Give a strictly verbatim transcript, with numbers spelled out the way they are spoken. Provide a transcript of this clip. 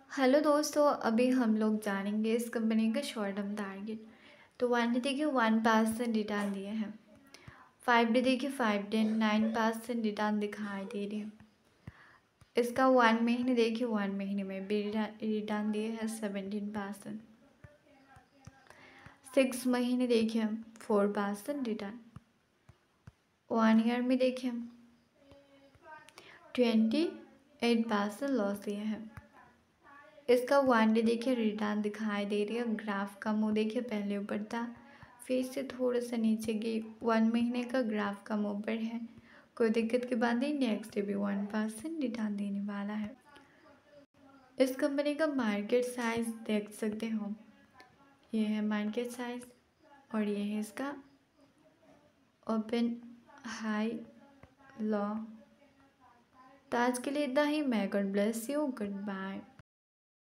Hello दोस्तों, अभी हम लोग जानेंगे इस कंपनी का शॉर्ट टर्म टारगेट। तो वन डे देखिए वन परसेंट रिटर्न दिए हैं। फाइव डे देखिए five day nine percent return दिखाई दे रही है। इसका वन महीने देखिए वन महीने में भी रिटर्न दिए हैं सेवेंटीन परसेंट। सिक्स महीने देखिए हम four percent return. One year में देखिए हम ट्वेंटी एट परसेंट लॉस दिए हैं। इसका वन डे देखिए रिटर्न दिखाई दे रही है। ग्राफ का मुंह देखिए पहले ऊपर था, फिर से थोड़ा सा नीचे गई। वन महीने का ग्राफ का मुंह पर है, कोई दिक्कत की बात नहीं। नेक्स्ट डे भी वन परसेंट रिटर्न देने वाला है। इस कंपनी का मार्केट साइज देख सकते हो, ये है मार्केट साइज और ये है इसका ओपन हाई लो। तो आज के लिए इतना ही। मैं God bless you, good bye.